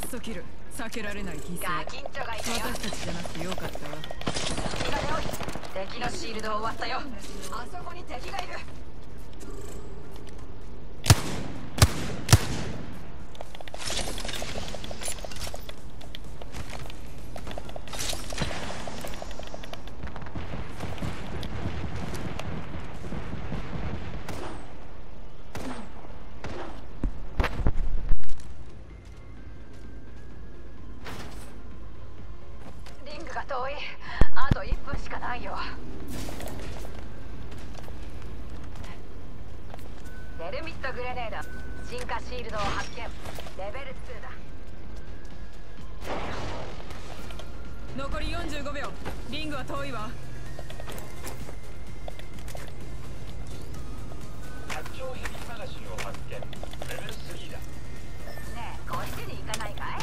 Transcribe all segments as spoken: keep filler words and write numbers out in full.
そ切る。避けられない犠牲。 ガキンチョがいたよ。 私たちじゃなくてよかったわ。 敵のシールドを割ったよ。あそこに敵がいる。リングが遠い。あといっぷんしかないよ。デルミットグレネード。進化シールドを発見。レベルツーだ。 残りよんじゅうごびょう。リングは遠いわ。 拡張ヘビマガジンを発見。レベルスリーだ。 ねえ、こっちに行かないかい？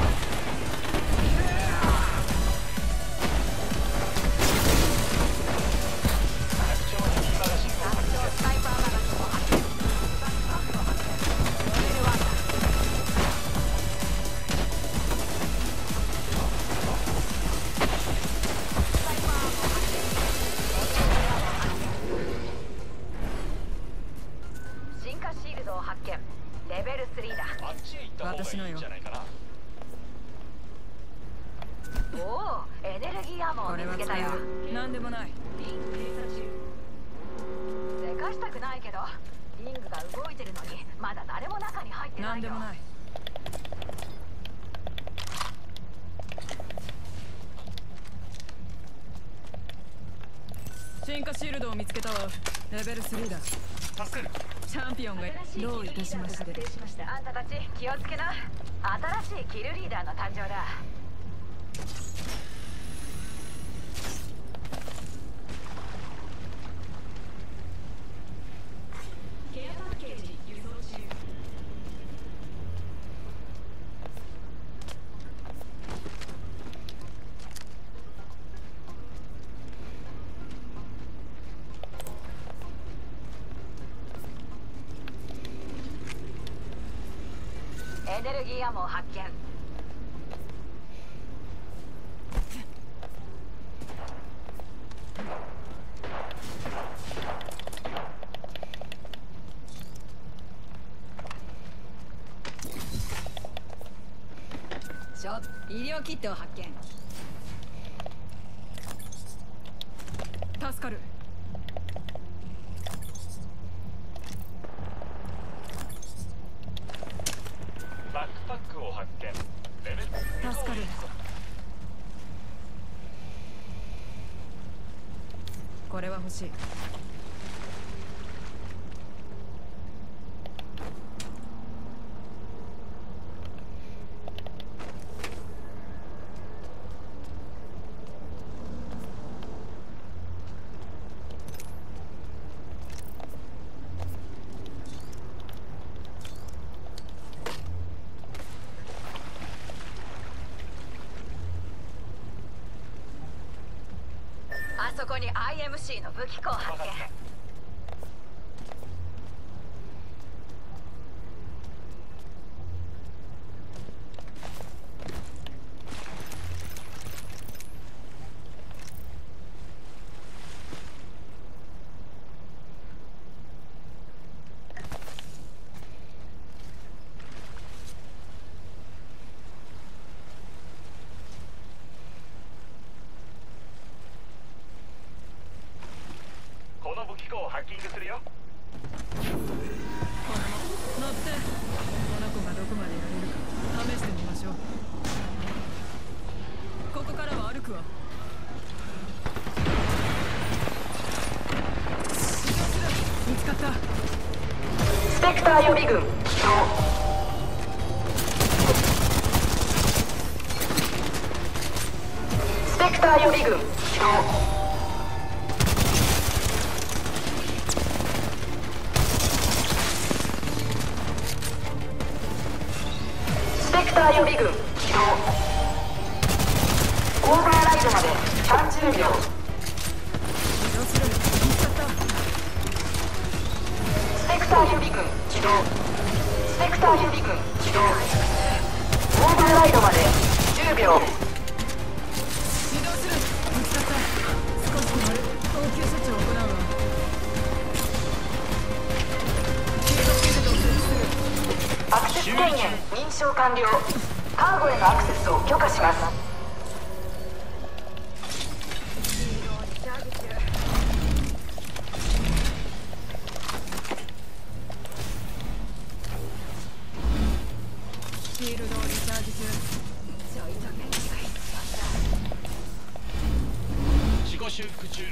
レベルスリーだ。 あっちへ行った方がいいんじゃないかな。 おお、エネルギーアーモンを見つけたよ。 なんでもない。 せかしたくないけど、リングが動いてるのにまだ誰も中に入ってないよ。 なんでもない。進化シールドを見つけたわ。レベルスリーだ。 助ける。 チャンピオンがどういたしまして。 あんたたち気をつけな。新しいキルリーダーの誕生だ。ケアパッケージ輸送中。エネルギーアモを発見。 ショット医療キットを発見。助かる。 バックパックを発見。レベル助かる。これは欲しい。 あそこに アイエムシー の武器庫を発見。 この武器庫をハッキングするよ。 この乗ってこの子がどこまでやれるか試してみましょう。ここからは歩くわ。見つかった。 スペクター予備軍起動。スペクター予備軍起動。スペクター予備軍起動。オーバーライドまでさんじゅうびょう。 移動する。見つかった。 スペクター予備軍起動。スペクター予備軍起動。オーバンライドまでじゅうびょう。 移動する。見つかった。少し止まる。応急処置を行うわ。継続シールドを設置する。 アクセス権限認証完了。カーゴへのアクセスを許可します。 シールドをリチャージ中。 ちょいと元気が必要だ。 自己修復中。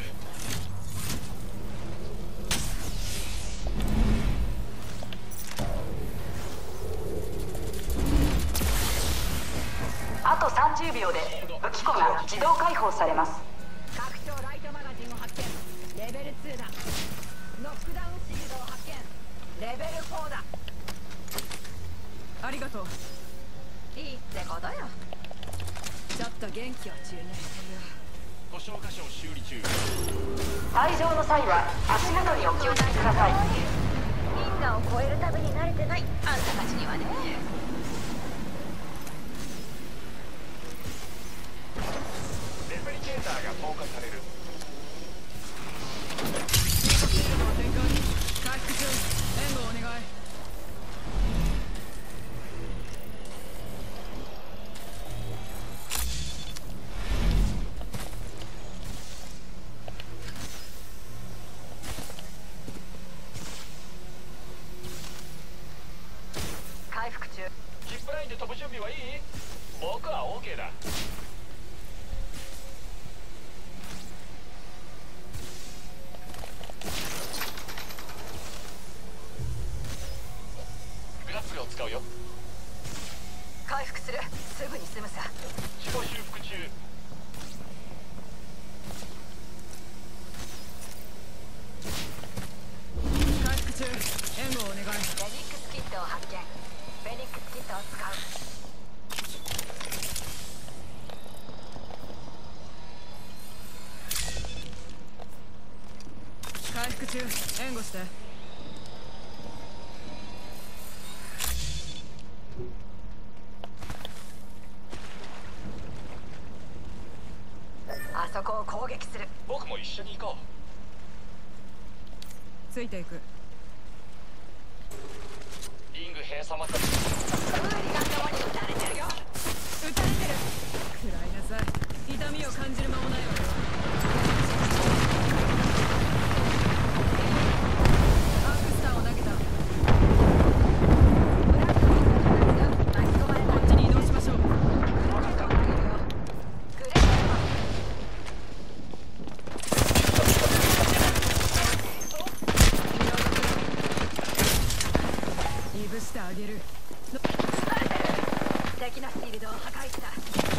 あとさんじゅうびょうで武器庫が自動解放されます。 拡張ライトマガジンを発見。レベルツーだ。ノックダウンシールドを発見。レベルフォーだ。 ありがとう。 いいってことよ。 ちょっと元気を注入してる。 故障箇所を修理中。 退場の際は足元にお気をつけください。 因果を超えるたびに慣れてないあんたたちにはね。 レプリケーターが投下される。 シールドを展開。回復中。援護をお願い。 回復中。 ジップラインで飛ぶ準備はいい？僕は OK だ。グラップルを使うよ。 回復する。すぐに済むさ。 自己修復中。 回復中。援護をお願い。 フェニックスキットを発見。フェニックスキットを使う。 回復中。援護して。 あそこを攻撃する。 僕も一緒に行こついていく。 う。リング閉鎖まで。 ウーリガン側に撃たれてるよ。 撃たれてる。食らいなさい。痛みを感じる間もないわよ。アークスターを投げた。 巻き込まれた。 こっちに移動しましょう。 グレーいぶしてあげる。 敵のシールドを破壊した。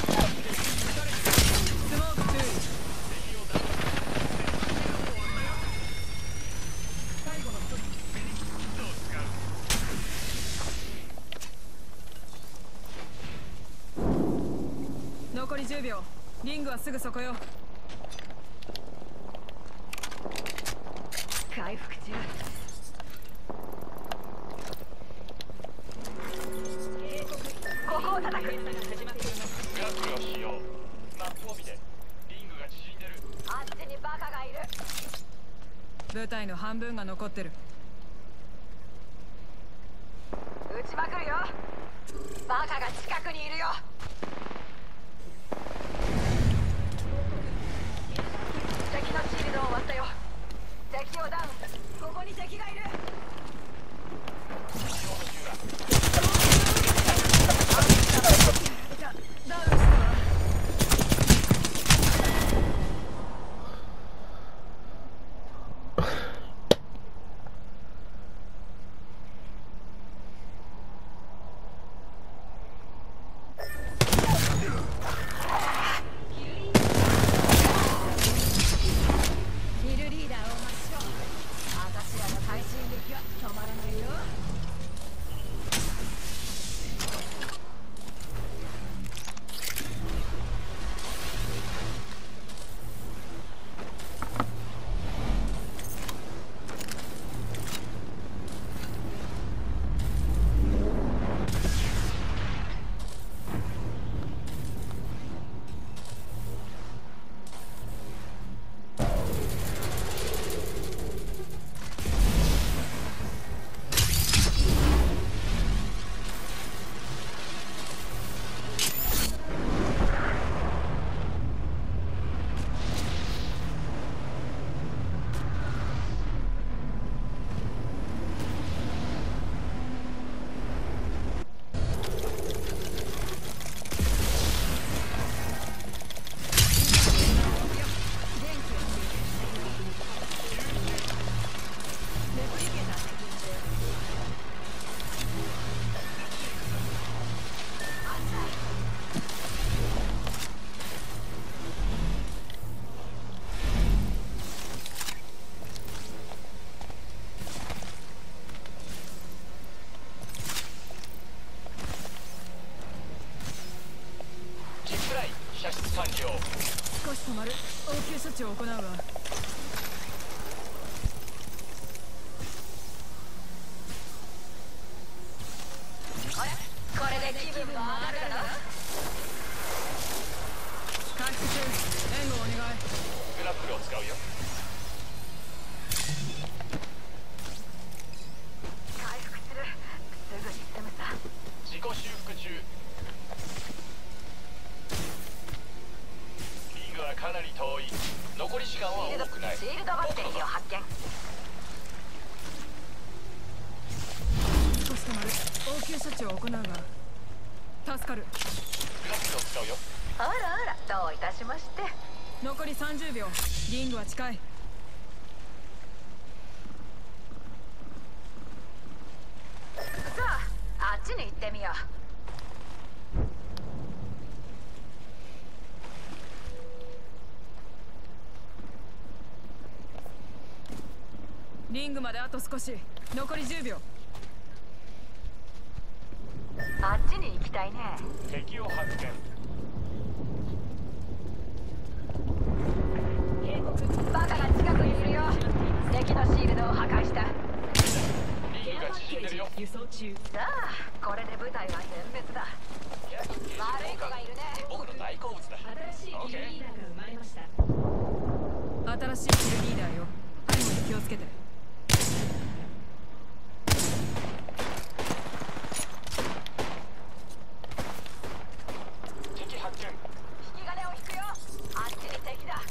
スモーク注意。残りじゅうびょう。リングはすぐそこよ。 回復中。 ここを叩く。 グラップルを使用。マップを見て。リングが縮んでる。 あっちにバカがいる。 部隊の半分が残ってる。 撃ちまくるよ。バカが近くにいるよ。 敵のシールドを割ったよ。敵をダウン。 ここに敵がいる。 ダウンしたわ。 キルリーダーを抹消。私らの快進撃は止まらないよ。 丸応急処置を行うわ。 あれこれで気分も上がるだろ。 回復中、援護お願い。 グラップルを使うよ。 回復する。すぐに済むさ。 自己修復中。リングはかなり遠い。残り時間はシールド多くない。 シールドバッテリーを発見。 少し止まる応急処置を行うわ。助かる。 グラップルを使うよ。 あらあら、どういたしまして。 残りさんじゅうびょう。リングは近い。 さあ、あっちに行ってみよう。 リングまであと少し。残りじゅうびょう。 あっちに行きたいね。 敵を発見。 バカが近くにいるよ。敵のシールドを破壊した。 リングが縮んでるよ。 輸送中。 さあ、これで部隊は全滅だ。悪い子がいるね。 僕の大好物だ。 新しいオッケー。 リーダーが生まれました。新しいキルリーダーよ。背後に気をつけて。 敵発見。 引き金を引くよ。あっちに敵だ。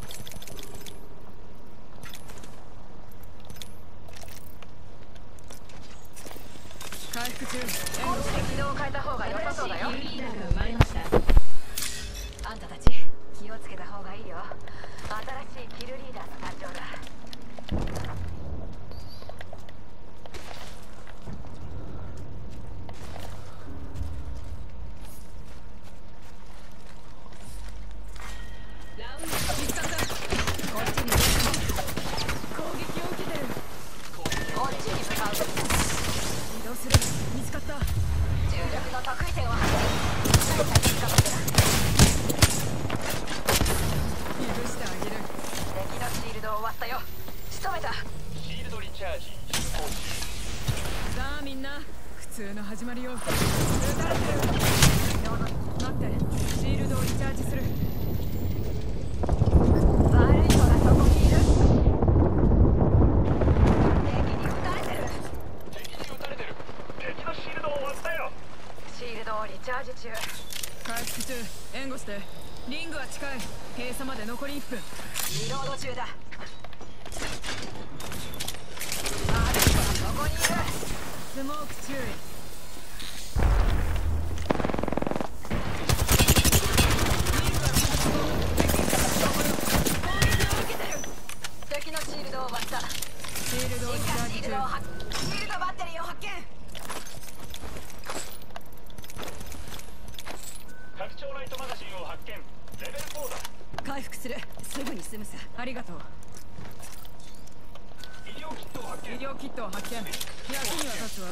回復中。援こ護っちで軌道を変えた方が良さそうだよ。 リーダーが生まれました。 あんたたち気をつけた方がいいよ。新しいキルリーダーの誕生だ。 見つかった。 こっちに攻撃を受けてる。 こっちに向かう。 移動する。見つかった。 重力の得意点を発見。誰かに捕まってな。 許してあげる。 敵のシールドを割ったよ。仕留めた。 シールドリチャージ進行中。 さあみんな、普通の始まりよ。撃たれてる。待って、シールドをリチャージする。 悪い子がそこにいる。敵に撃たれてる。 敵に撃たれてる。敵のシールドを割ったよ。 シールドをリチャージ中。 回復中。援護して。リングは近い。閉鎖まで残りいっぷん。 リロード中だ。悪い子がそこにいる。 スモーク注意。 敵のシールドを割った。 シールドをリチャージ中シールドを。発シールドバッテリーを発見。 拡張ライトマガジンを発見。レベルフォーだ。 回復する。すぐに済むさ。ありがとう。 医療キットを発見。 医療キットを発見。役には立つわ。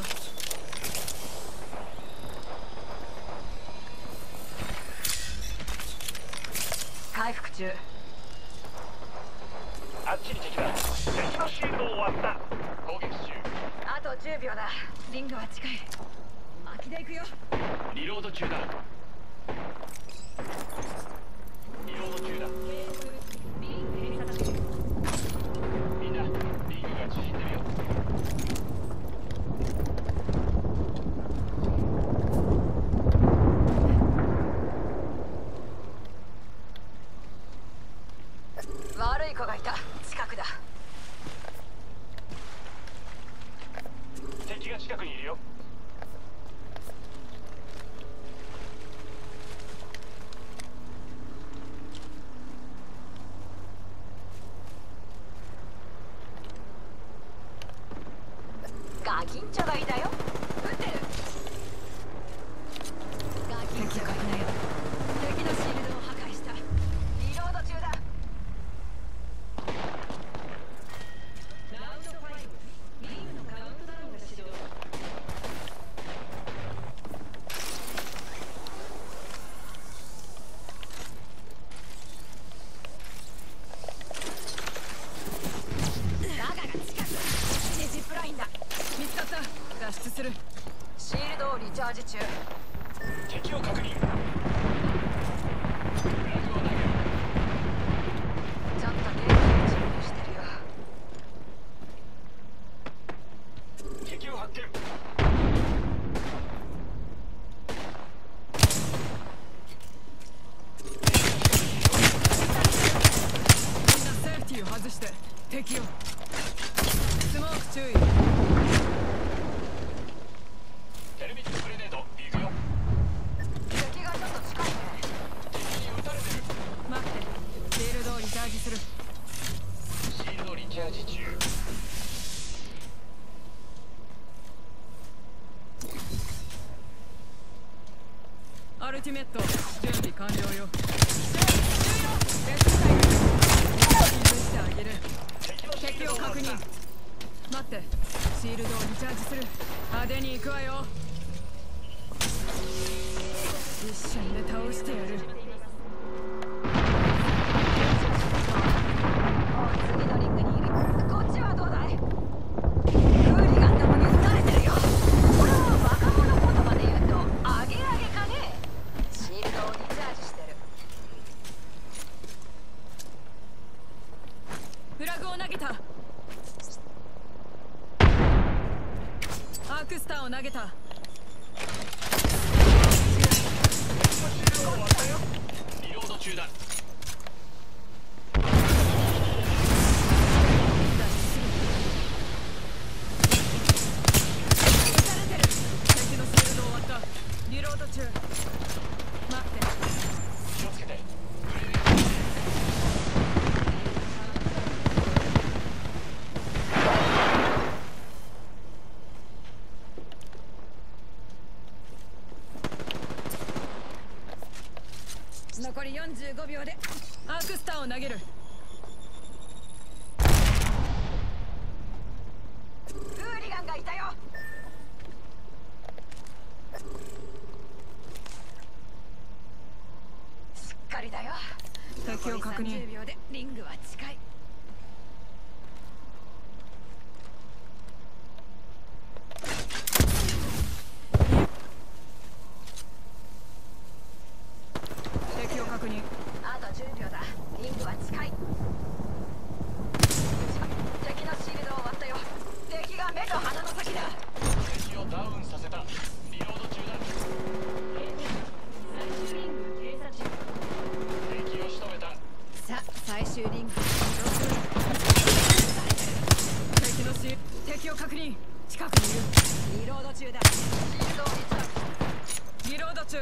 回復中。 あっちに敵だ。敵のシールドを割った。攻撃中。 あとじゅうびょうだ。 リングは近い。巻きで行くよ。 リロード中だ。リロード中だ。みんな、リングが縮んでるよ。 悪い子がいた。近くだ。 敵が近くにいるよ。 ガキンチョがいたよ。撃ってる。ガキンチョがいたよ。敵のシールドを破壊した。リロード中だ。 ラウンドファイブ。リングのカウントダウンが始動。 リチャージ中。 敵を確認。フラグを投げる。 ちょっとゲームに注入してるよ。 敵を発見。 みんなセーフティーを外して敵を。スモーク注意。 テレビジョングレネード行くよ。 敵がちょっと近いね。 敵に撃たれてる。 待って、シールドをリチャージする。 シールドリチャージ中。 アルティメット準備完了よ。レッツタイム。してあげる。敵を確認。待って、シールドをリチャージする。派手に行くわよ。一瞬で倒してやる。 もう次のリングにいる。こっちはどうだい？フーリガンどもに撃たれてるよ。これは若者言葉で言うとアゲアゲかね。シールドをリチャージしてる。 フラグを投げた。アークスターを投げた。 リロード中だ。 敵のシールド終わった。リロード中。待って。 気をつけて。 残りよんじゅうごびょうでアークスターを投げる。 フーリガンがいたよ。しっかりだよ。 敵を確認。 さんじゅうびょうでリングは近い。 敵を確認。 あとじゅうびょうだ。リングは近い。敵のシールドを割ったよ。敵が目と鼻の先だ。 敵をダウンさせた。リロード中だ。敵を仕留めた。 さあ最終リングに移動する。 敵のシール敵を確認。近くにいる。 リロード中だ。 シールドをリチャージ。 リロード中。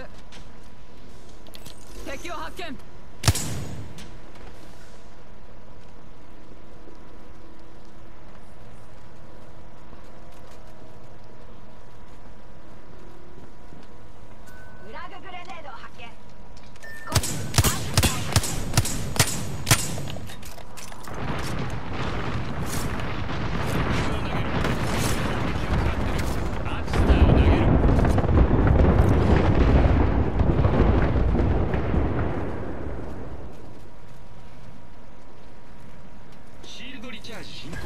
敵を発見。 フラググレネードを発見。こアークスターを投げる。シールドリチャージ進行中。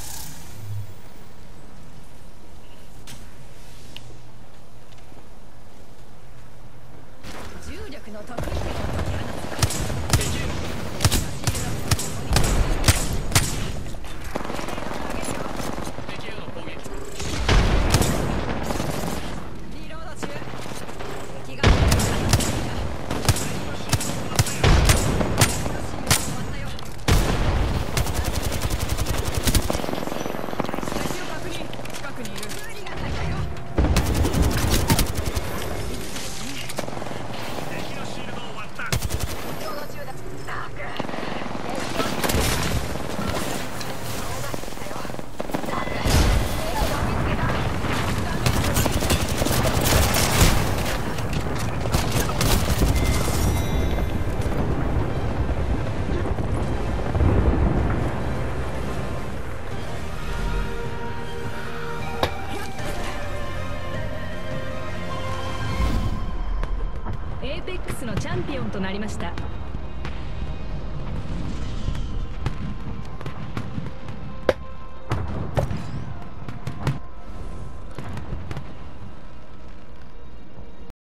重力の得意点を解き放つ。 敵への敵への攻撃。 リロード中。敵が目と鼻の先だ。 敵を確認。近くにいる。 フーリガンがいたよ。 敵のシールドを割った。 リロード中だ。ダーク。敵を顔が来たよ。ダーク。敵を見つけた。 エーペックスのチャンピオンとなりました。